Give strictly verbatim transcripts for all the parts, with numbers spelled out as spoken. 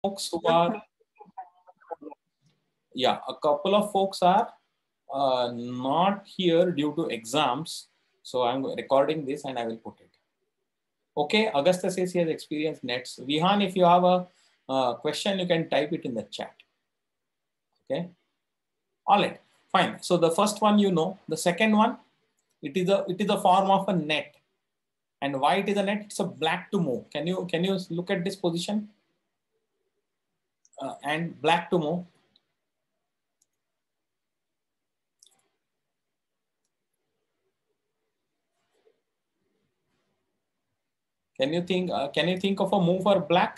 folks who are, yeah, a couple of folks are uh, not here due to exams. So I'm recording this and I will put it. Okay, Augusta says he has experienced nets. Vihan, if you have a uh, question, you can type it in the chat. Okay. All right, fine. So the first one, you know, the second one, it is a it is a form of a net. And why it is a net? It's a black to move. Can you can you look at this position? Uh, and black to move. Can you think? Uh, can you think of a move for black?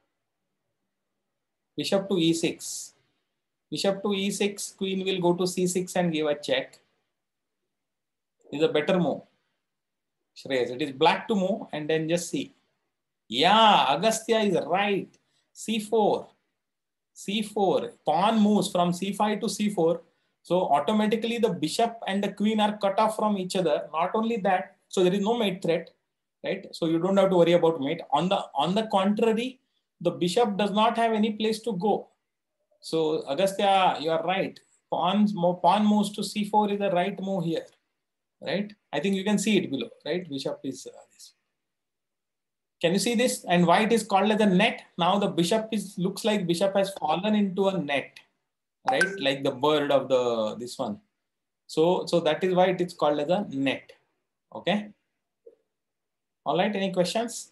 Bishop to e six. Bishop to e six. Queen will go to c six and give a check. Is a better move. Shreyas, it is black to move and then just see. Yeah, Agastya is right. c four. c four. Pawn moves from c five to c four. So automatically the bishop and the queen are cut off from each other. Not only that, so there is no mate threat, right? So you don't have to worry about mate. On the on the contrary, the bishop does not have any place to go. So Agastya, you are right. Pawn, pawn moves to c four is the right move here, right? I think you can see it below, right? Bishop is uh, this. Can you see this? And why it is called as a net? Now the bishop is looks like bishop has fallen into a net, right? Like the bird of the this one. So so that is why it is called as a net. Okay. All right. Any questions?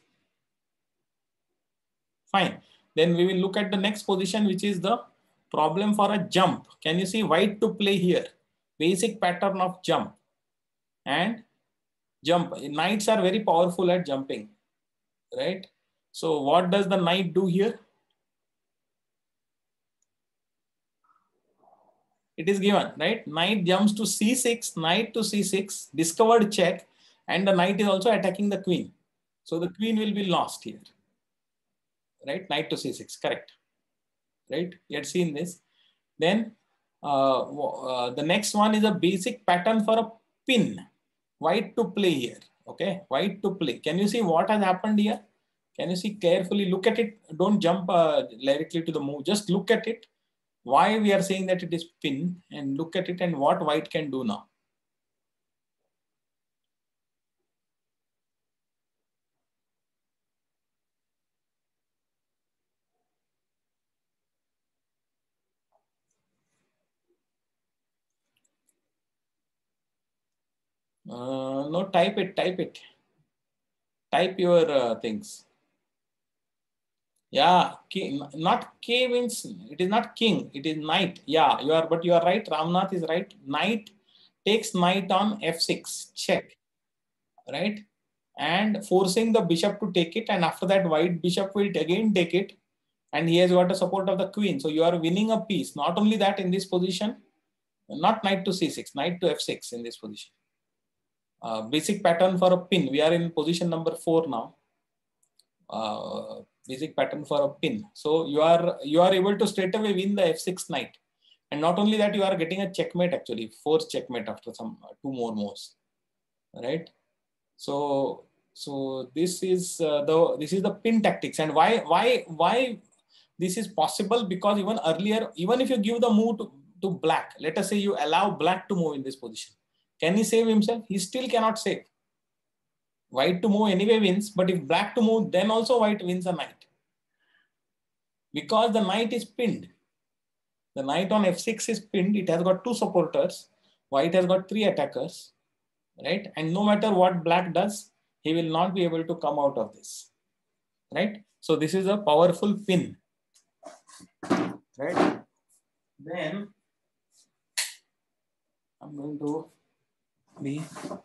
Fine. Then we will look at the next position, which is the problem for a jump. Can you see white to play here? Basic pattern of jump and jump. Knights are very powerful at jumping, right? So what does the knight do here? It is given, right? Knight jumps to c six, knight to c six, discovered check, and the knight is also attacking the queen. So the queen will be lost here, right? Knight to c six, correct, right? You had seen this. Then uh, uh, the next one is a basic pattern for a pin. White to play here, okay? White to play. Can you see what has happened here? Can you see carefully? Look at it. Don't jump uh, directly to the move. Just look at it. Why we are saying that it is pin, and look at it and what white can do now. Uh, no, type it, type it. Type your uh, things. Yeah, king, not K means, it is not king, it is knight. Yeah, you are, but you are right. Ramnath is right. Knight takes knight on f six, check, right? And forcing the bishop to take it. And after that, white bishop will again take it. And he has got the support of the queen. So you are winning a piece. Not only that, in this position, not knight to c six, knight to f six in this position. Uh, basic pattern for a pin. We are in position number four now. Uh, basic pattern for a pin. So you are you are able to straight away win the f six knight. And not only that, you are getting a checkmate actually, forced checkmate after some uh, two more moves, right? So so this is uh, the this is the pin tactics. And why why why this is possible? Because even earlier, even if you give the move to, to black, let us say you allow black to move in this position, can he save himself? He still cannot save. White to move anyway wins, but if black to move, then also white wins a knight. Because the knight is pinned. The knight on f six is pinned. It has got two supporters. White has got three attackers, right? And no matter what black does, he will not be able to come out of this, right? So this is a powerful pin, right? Then I'm going to be.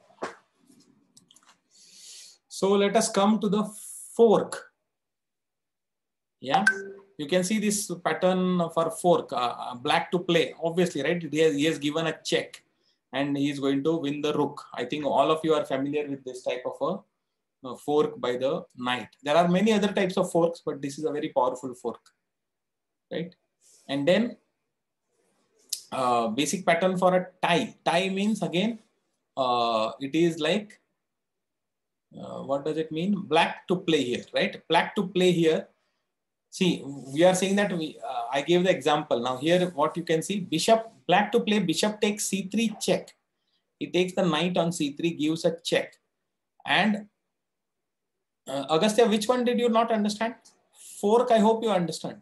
So let us come to the fork. Yeah, you can see this pattern for fork, uh, black to play, obviously, right? He has, he has given a check and he is going to win the rook. I think all of you are familiar with this type of a, a fork by the knight. There are many other types of forks, but this is a very powerful fork, right? And then uh, basic pattern for a tie. Tie means again, uh, it is like, Uh, what does it mean? Black to play here, right? Black to play here. See, we are saying that we, uh, I gave the example. Now here, what you can see, bishop, black to play, bishop takes c three, check. He takes the knight on c three, gives a check. And uh, Agastya, which one did you not understand? Fork, I hope you understand.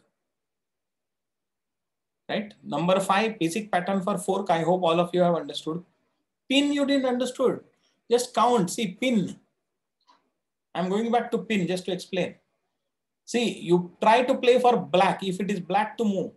Right? Number five, basic pattern for fork, I hope all of you have understood. Pin, you didn't understood. Just count, see, pin. I'm going back to pin just to explain. See, you try to play for black if it is black to move.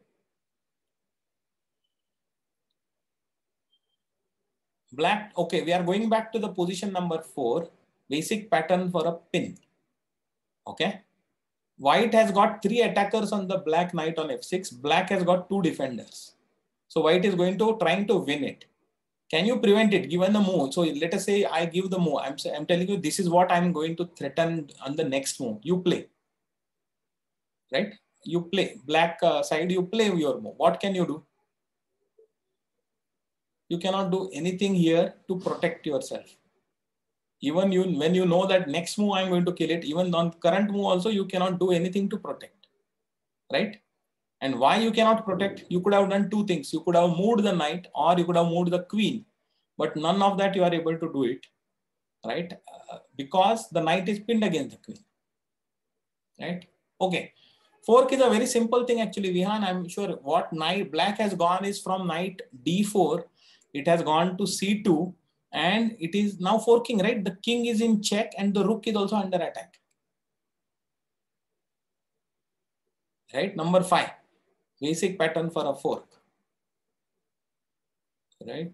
Black, okay, we are going back to the position number four, basic pattern for a pin. Okay. White has got three attackers on the black knight on f six. Black has got two defenders. So white is going to trying to win it. Can you prevent it given the move? So let us say I give the move. I'm, I'm telling you, this is what I'm going to threaten on the next move. You play. Right? You play. Black uh, side, you play your move. What can you do? You cannot do anything here to protect yourself. Even you, when you know that next move I'm going to kill it, even on current move also, you cannot do anything to protect. Right? And why you cannot protect? You could have done two things. You could have moved the knight or you could have moved the queen. But none of that you are able to do it. Right? Uh, because the knight is pinned against the queen. Right? Okay. Fork is a very simple thing actually, Vihan. I'm sure what knight black has gone is from knight d four. It has gone to c two and it is now forking, right? The king is in check and the rook is also under attack. Right? Number five, basic pattern for a fork. Right?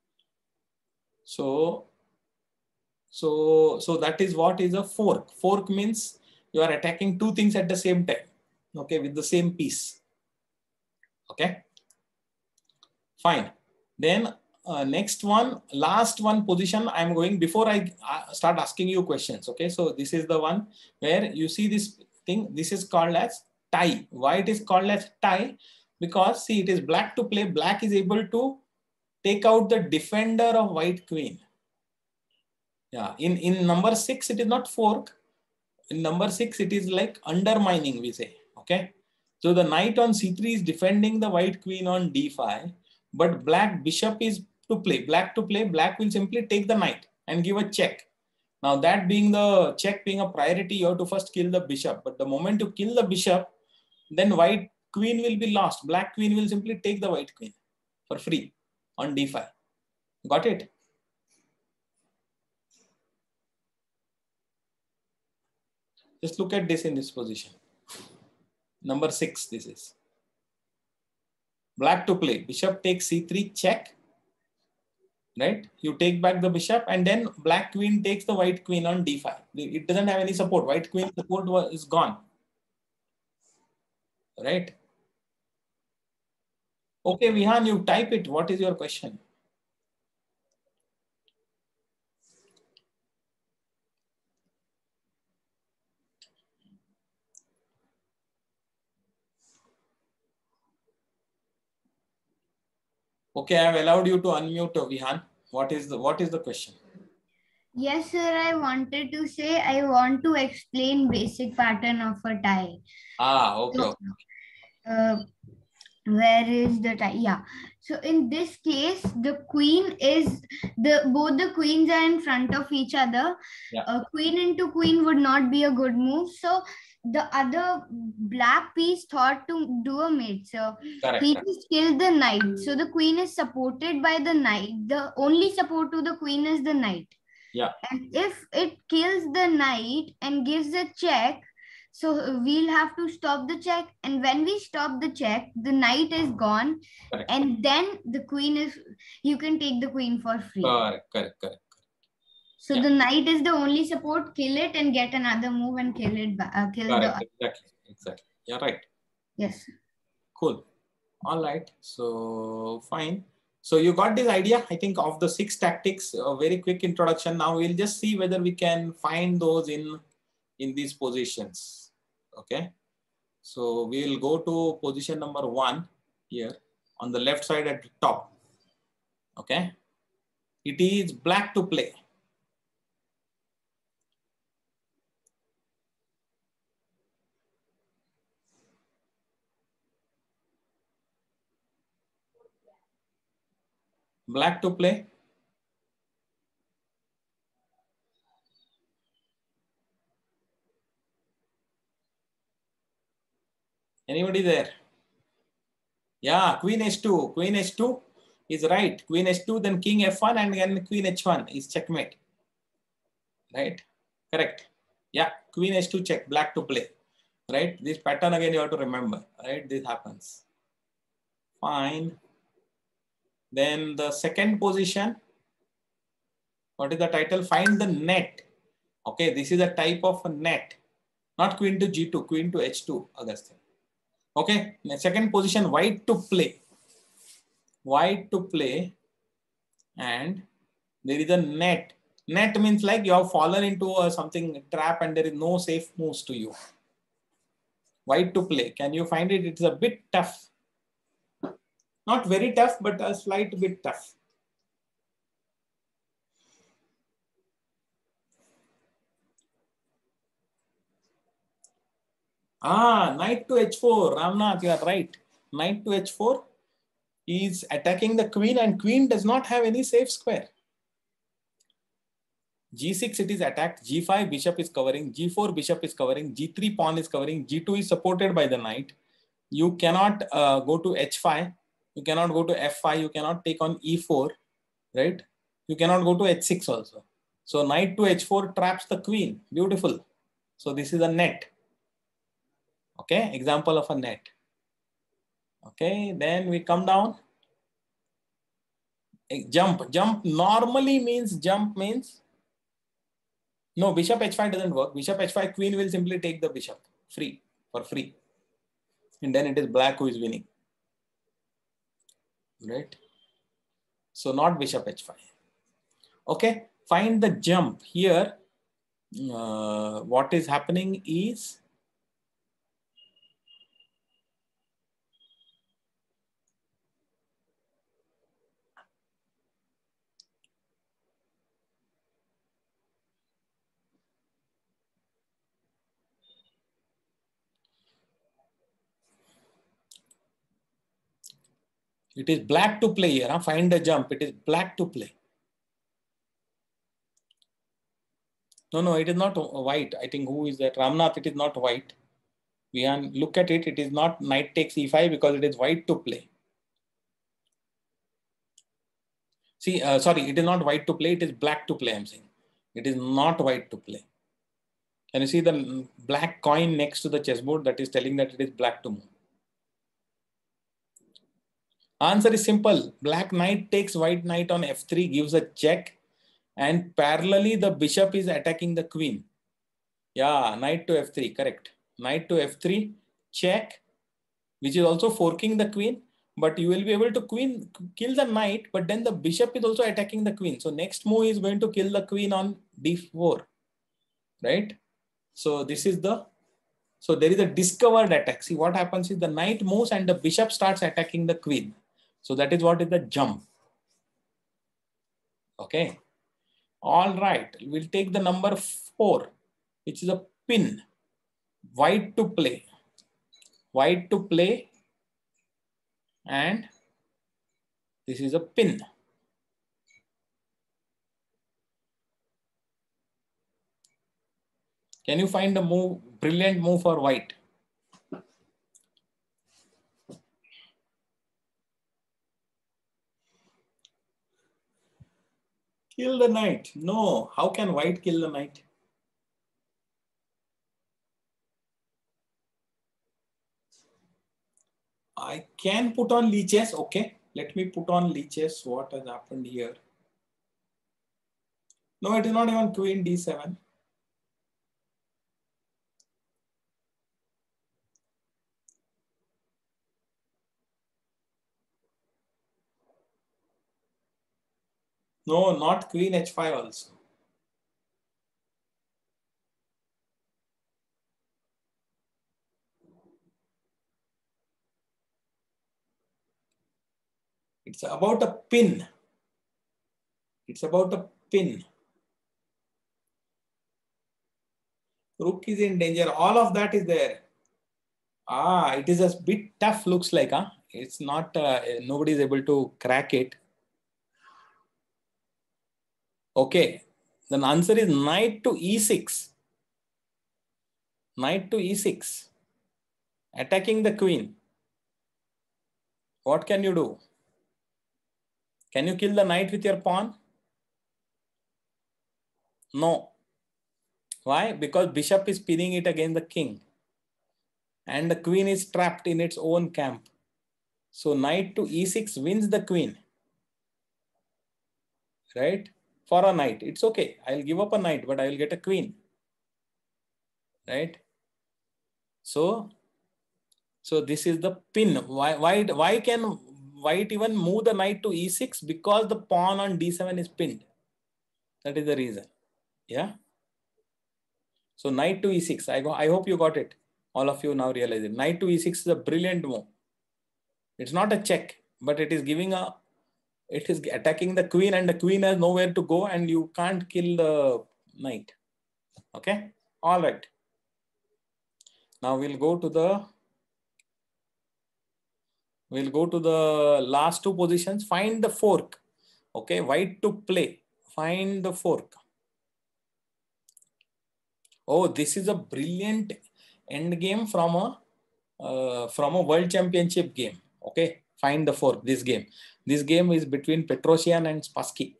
So, so, so that is what is a fork. Fork means you are attacking two things at the same time. Okay, with the same piece. Okay. Fine. Then uh, next one, last one position I'm going before I uh, start asking you questions. Okay. So this is the one where you see this thing. This is called as tie. Why it is called as tie? Because see, it is black to play. Black is able to take out the defender of white queen. Yeah. In, in number six, it is not fork. In number six, it is like undermining, we say. Okay. So the knight on c three is defending the white queen on d five. But black bishop is to play. Black to play, black will simply take the knight and give a check. Now that being the check being a priority, you have to first kill the bishop. But the moment you kill the bishop, then white queen will be lost. Black queen will simply take the white queen for free on d five. Got it? Just look at this in this position. Number six, this is. Black to play. Bishop takes c three, check. Right? You take back the bishop and then black queen takes the white queen on d five. It doesn't have any support. White queen support was, is gone. Right? Okay, Vihan, you type it. What is your question? Okay, I have allowed you to unmute Vihan. What is the what is the question? Yes, sir. I wanted to say I want to explain basic pattern of a tie. Ah, okay. So, okay. Uh, where is the tie? Yeah. So in this case, the queen is the both the queens are in front of each other. Yeah. A queen into queen would not be a good move. So the other black piece thought to do a mate. So Correct, he correct. just killed the knight. So the queen is supported by the knight. The only support to the queen is the knight. Yeah. And if it kills the knight and gives a check, so we'll have to stop the check. And when we stop the check, the knight is gone. Correct. And then the queen is, you can take the queen for free. Correct, correct, correct. So yeah. the knight is the only support. Kill it and get another move and kill it back. Uh, kill correct, the... exactly, exactly. Yeah, right. Yes. Cool. All right. So fine. So you got this idea, I think, of the six tactics. A very quick introduction. Now we'll just see whether we can find those in in these positions. Okay. So we will go to position number one here on the left side at the top. Okay. It is black to play. Black to play. Anybody there? Yeah, queen h two. Queen h two is right. Queen h two, then king f one, and then queen h one is checkmate. Right? Correct. Yeah, queen h two check, black to play. Right? This pattern again you have to remember. Right? This happens. Fine. Then the second position. What is the title? Find the net. Okay, this is a type of a net. Not queen to g two, queen to h two, Augustine. Okay, the second position, white to play. White to play, and there is a net. Net means like you have fallen into a something trap and there is no safe moves to you. White to play. Can you find it? It's a bit tough. Not very tough, but a slight bit tough. Ah, knight to h four. Ramnath, you are right. Knight to h four is attacking the queen, and queen does not have any safe square. g six it is attacked, g five bishop is covering, g four bishop is covering, g three pawn is covering, g two is supported by the knight. You cannot uh, go to h five, you cannot go to f five, you cannot take on e four, right? You cannot go to h six also. So knight to h four traps the queen. Beautiful. So this is a net. Okay, example of a net. Okay, then we come down. Jump. Jump normally means jump means no, bishop h five doesn't work. Bishop h five, queen will simply take the bishop free for free. And then it is black who is winning. Right? So not bishop h five. Okay, find the jump. Here, uh, what is happening is it is black to play here. Huh? Find the jump. It is black to play. No, no, it is not white. I think who is that? Ramnath, it is not white. We can look at it. It is not knight takes e five because it is white to play. See, uh, sorry, it is not white to play. It is black to play, I'm saying. It is not white to play. Can you see the black coin next to the chessboard? That is telling that it is black to move. Answer is simple. Black knight takes white knight on f three, gives a check. And parallelly, the bishop is attacking the queen. Yeah, knight to f three, correct. Knight to f three, check, which is also forking the queen. But you will be able to queen kill the knight, but then the bishop is also attacking the queen. So next move is going to kill the queen on d four, right? So this is the, so there is a discovered attack. See what happens is the knight moves and the bishop starts attacking the queen. So that is what is the jump. Okay. All right. We'll take the number four, which is a pin. White to play. White to play. And this is a pin. Can you find a move, brilliant move for white? Kill the knight. No. How can white kill the knight? I can put on leeches. Okay. Let me put on leeches. What has happened here? No, it is not even queen d seven. No, not queen h five also. It's about a pin. It's about a pin. Rook is in danger. All of that is there. Ah, it is a bit tough, looks like. Huh? It's not, uh, nobody is able to crack it. Okay, then answer is knight to e six. Knight to e six. Attacking the queen. What can you do? Can you kill the knight with your pawn? No. Why? Because bishop is pinning it against the king. And the queen is trapped in its own camp. So knight to e six wins the queen. Right? For a knight. It's okay. I'll give up a knight, but I will get a queen. Right? So, so this is the pin. Why, why, why can white even move the knight to e six? Because the pawn on d seven is pinned. That is the reason. Yeah. So knight to e six. I, go, I hope you got it. All of you now realize it. Knight to e six is a brilliant move. It's not a check, but it is giving a, it is attacking the queen, and the queen has nowhere to go, and you can't kill the knight. Okay. All right. Now we'll go to the, we'll go to the last two positions. Find the fork. Okay. White to play. Find the fork. Oh, this is a brilliant end game from a, uh, from a world championship game. Okay. Find the fork. This game. This game is between Petrosian and Spassky,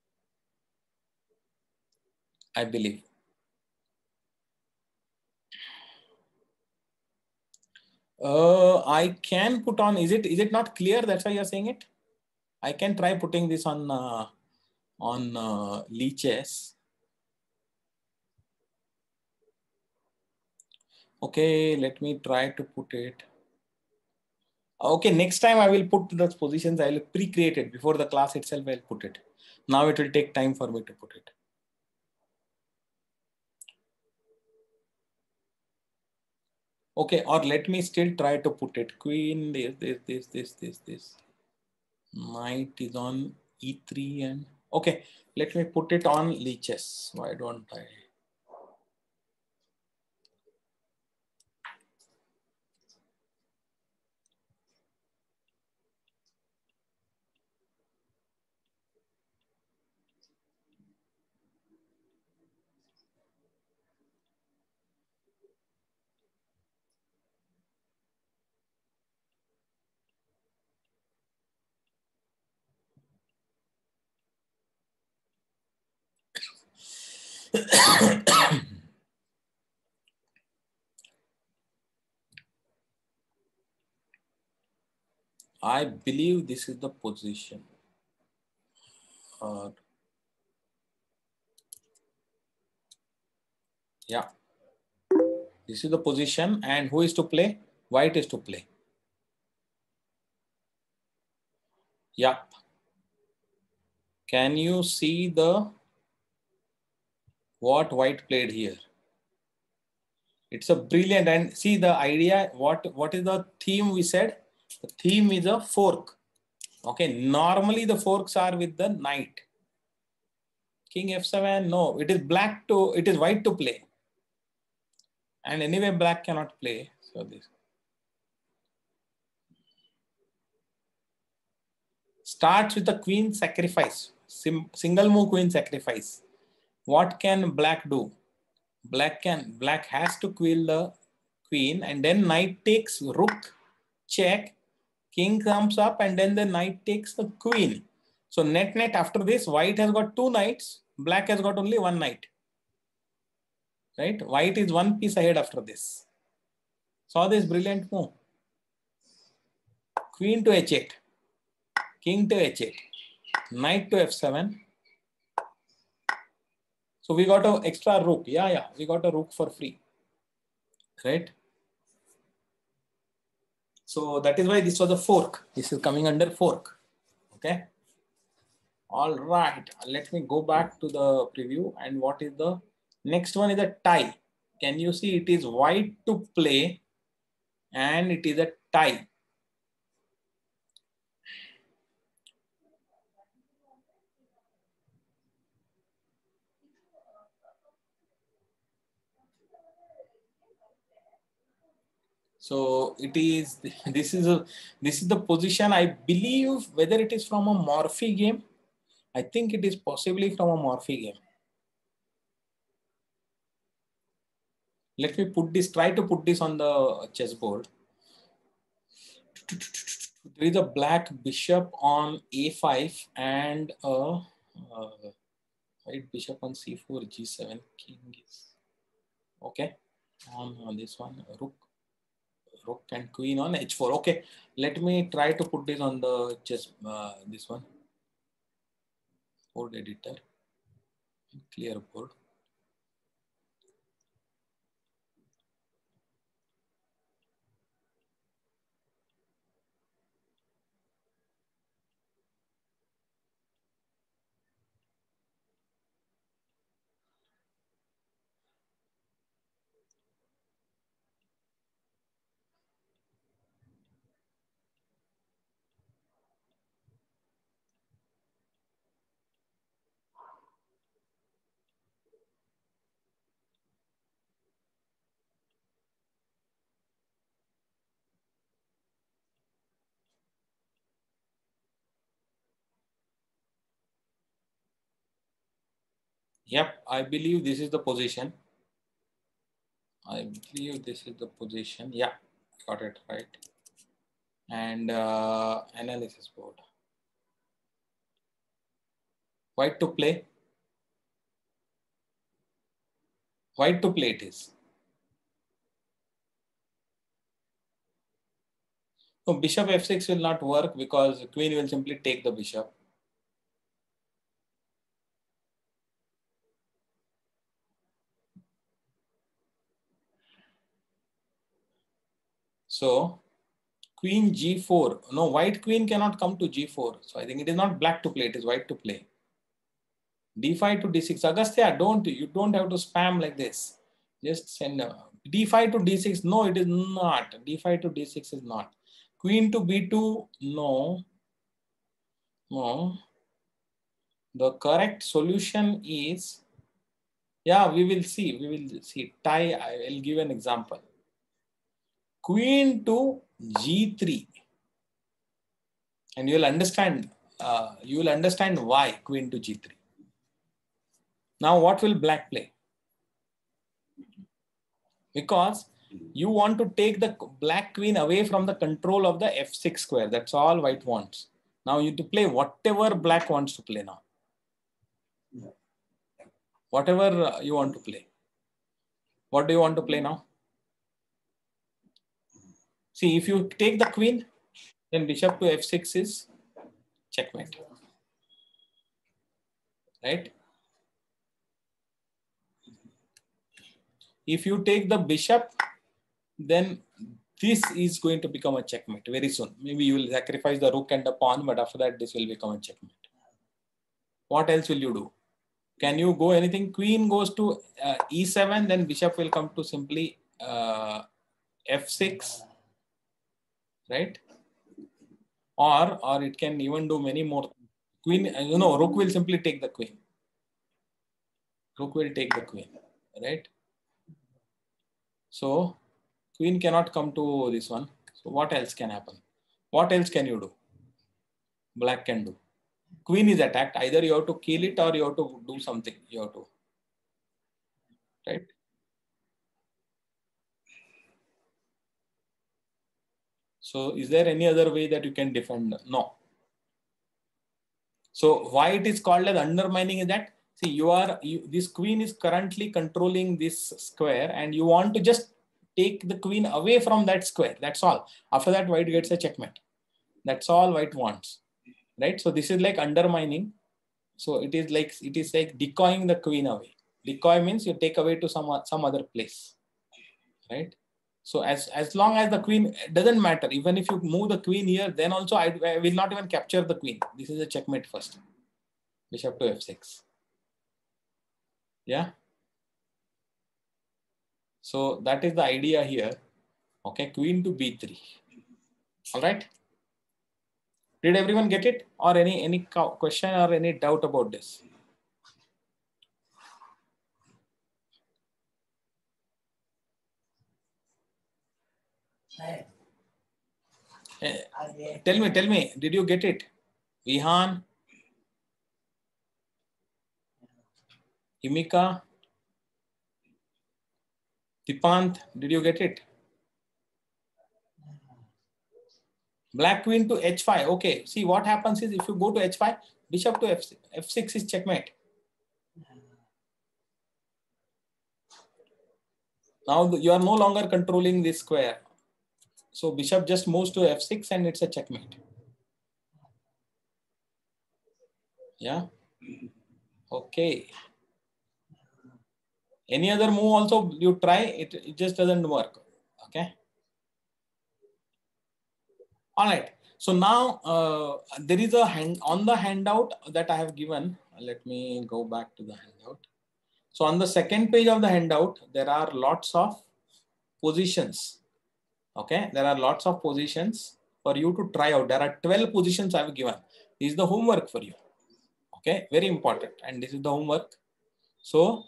I believe. Uh, I can put on, is it, is it not clear? That's why you're saying it? I can try putting this on, uh, on uh, Lichess. Okay, let me try to put it. Okay, next time I will put those positions, I will pre-create it. Before the class itself, I'll put it. Now it will take time for me to put it. Okay, or let me still try to put it. Queen, this, this, this, this, this, this. Knight is on e three and okay, let me put it on Lichess. Why don't I? I believe this is the position. Uh, yeah, this is the position, and who is to play? White is to play. Yep. Can you see the what white played here? It's a brilliant, and see the idea. What what is the theme we said? The theme is a fork. Okay, normally the forks are with the knight. King f seven, no, it is black to, it is white to play. And anyway, black cannot play. So this starts with the queen sacrifice. Sim, single move queen sacrifice. What can black do? Black can, black has to kill the queen, and then knight takes rook, check, king comes up, and then the knight takes the queen. So net net after this, white has got two knights, black has got only one knight. Right? White is one piece ahead after this. Saw this brilliant move. Queen to h eight, king to h eight, knight to f seven. So we got an extra rook. Yeah, yeah, we got a rook for free. Right? So that is why this was a fork. This is coming under fork. Okay. All right. Let me go back to the preview. And what is the next one is a tie. Can you see it is white to play and it is a tie. So it is, this is a, this is the position, I believe, whether it is from a Morphy game. I think it is possibly from a Morphy game. Let me put this, try to put this on the chessboard. There is a black bishop on a five and a uh, white bishop on c four, g seven, king is okay. On, on this one, rook, rook and queen on h four. Okay, let me try to put this on the chess. Uh, this one, board editor, clear board. Yep, I believe this is the position. I believe this is the position. Yeah, got it right. And uh, analysis board. White to play. White to play it is. So bishop f six will not work because queen will simply take the bishop. So queen g four. No, white queen cannot come to g four. So I think it is not black to play, it is white to play. d five to d six. Agastya, don't, you don't have to spam like this. Just send uh, d five to d six. No, it is not. d five to d six is not. Queen to b two. No. No. The correct solution is, yeah, we will see. We will see. Tie, I will give an example. Queen to g three. And you will understand, uh, you will understand why queen to g three. Now what will black play? Because you want to take the black queen away from the control of the f six square. That's all white wants. Now you to play whatever black wants to play now. Whatever you want to play. What do you want to play now? See, if you take the queen, then bishop to f six is checkmate. Right? If you take the bishop, then this is going to become a checkmate very soon. Maybe you will sacrifice the rook and the pawn, but after that, this will become a checkmate. What else will you do? Can you go anything? Queen goes to uh, e seven, then bishop will come to simply uh, f six, right? Or, or it can even do many more. Queen, you know, rook will simply take the queen. Rook will take the queen, right? So queen cannot come to this one. So what else can happen? What else can you do? Black can do. Queen is attacked. Either you have to kill it or you have to do something. You have to, right? So is there any other way that you can defend? No. So why it is called as undermining is that, see, you are, you, this queen is currently controlling this square and you want to just take the queen away from that square. That's all. After that, white gets a checkmate. That's all white wants, right? So this is like undermining. So it is like, it is like decoying the queen away. Decoy means you take away to some, some other place, right? So as, as long as the queen, it doesn't matter. Even if you move the queen here, then also I, I will not even capture the queen. This is a checkmate first. Bishop to f six. Yeah. So that is the idea here. Okay, queen to b three. All right. Did everyone get it? Or any, any question or any doubt about this? Uh, tell me, tell me, did you get it? Vihan? Himika, Tipant, did you get it? Black queen to h five. Okay, see what happens is if you go to h five, bishop to f six, f six is checkmate. Now you are no longer controlling this square. So bishop just moves to f six and it's a checkmate. Yeah. Okay. Any other move also you try, it, it just doesn't work. Okay. All right. So now uh, there is a hand on the handout that I have given. Let me go back to the handout. So on the second page of the handout, there are lots of positions. Okay. There are lots of positions for you to try out. There are twelve positions I have given. This is the homework for you. Okay. Very important. And this is the homework. So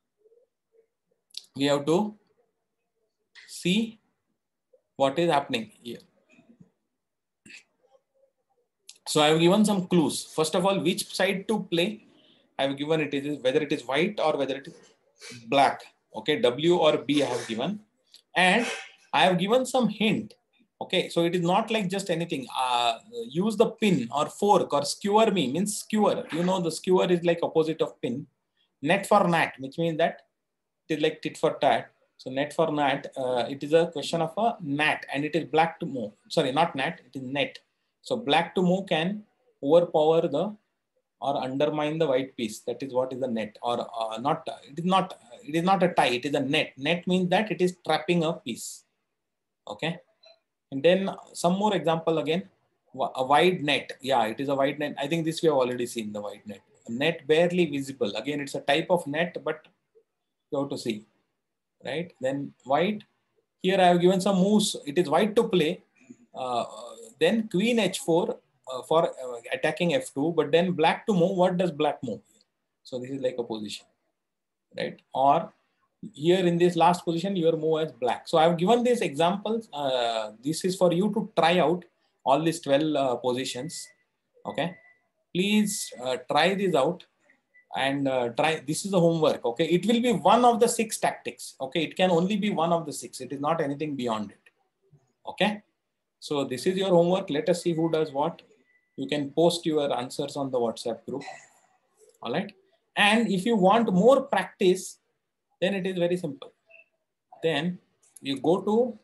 we have to see what is happening here. So I have given some clues. First of all, which side to play. I have given it is whether it is white or whether it is black. Okay, W or B I have given. And I have given some hint. Okay, so it is not like just anything. Uh, use the pin or fork or skewer me means skewer. You know, the skewer is like opposite of pin. Net for nat, which means that it is like tit for tat. So net for nat, uh, it is a question of a nat and it is black to move. Sorry, not nat, it is net. So black to move can overpower the or undermine the white piece. That is what is the net or uh, not. It is not. It is not a tie. It is a net. Net means that it is trapping a piece. Okay. And then some more example again. A wide net. Yeah, it is a wide net. I think this we have already seen the wide net. A net barely visible. Again, it's a type of net, but you have to see. Right. Then white. Here I have given some moves. It is white to play. Uh, then queen h four. Uh, for uh, attacking f two, but then black to move. What does black move? So this is like a position, right? Or here in this last position, your move as black. So I've given these examples. Uh, this is for you to try out all these twelve uh, positions. Okay, please uh, try this out and uh, try. This is the homework. Okay, it will be one of the six tactics. Okay, it can only be one of the six. It is not anything beyond it. Okay, so this is your homework. Let us see who does what. You can post your answers on the WhatsApp group. All right. And if you want more practice, then it is very simple. Then you go to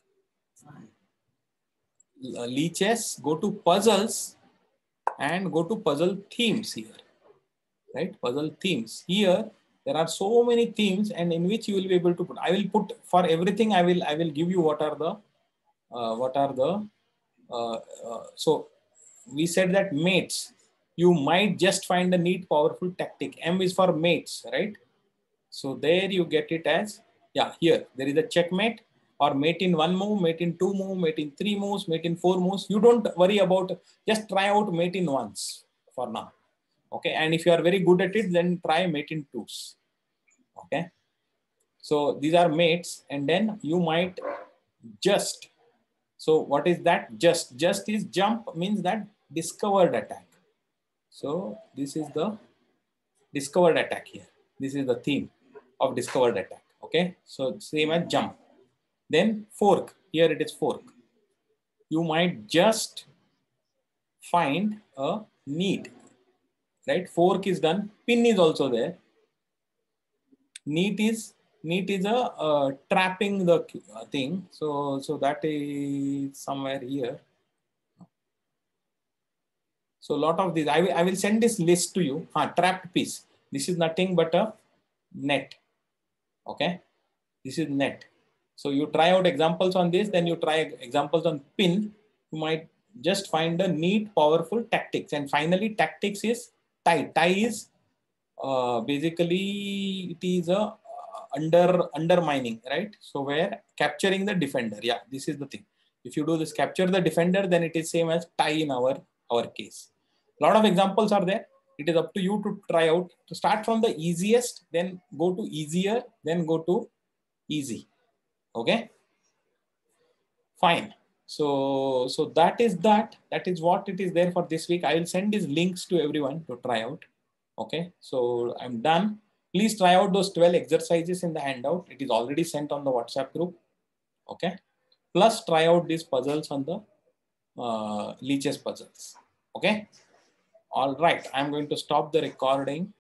Lichess, go to puzzles and go to puzzle themes here. Right? Puzzle themes. Here, there are so many themes and in which you will be able to put. I will put for everything. I will, I will give you what are the, uh, what are the, uh, uh, so we said that mates, you might just find a neat, powerful tactic. M is for mates, right? So there you get it as, yeah, here, there is a checkmate or mate in one move, mate in two move, mate in three moves, mate in four moves. You don't worry about, just try out mate in once for now. Okay. And if you are very good at it, then try mate in twos. Okay. So these are mates and then you might just, so what is that? Just, just is jump means that discovered attack. So this is the discovered attack here. This is the theme of discovered attack. Okay. So same as jump. Then fork. Here it is fork. You might just find a need. Right. Fork is done. Pin is also there. Neat is neat is a uh, trapping the thing. So so that is somewhere here. So a lot of these, I will, I will send this list to you. Huh, trapped piece. This is nothing but a net. Okay. This is net. So you try out examples on this, then you try examples on pin. You might just find a neat, powerful tactics. And finally, tactics is tie. Tie is uh, basically, it is a uh, under undermining, right? So where capturing the defender. Yeah, this is the thing. If you do this, capture the defender, then it is same as tie in our, our case. A lot of examples are there. It is up to you to try out. To start from the easiest, then go to easier, then go to easy. Okay. Fine. So, so that is that. That is what it is there for this week. I will send these links to everyone to try out. Okay. So I'm done. Please try out those twelve exercises in the handout. It is already sent on the WhatsApp group. Okay. Plus try out these puzzles on the uh, Lichess puzzles. Okay. All right. I'm going to stop the recording.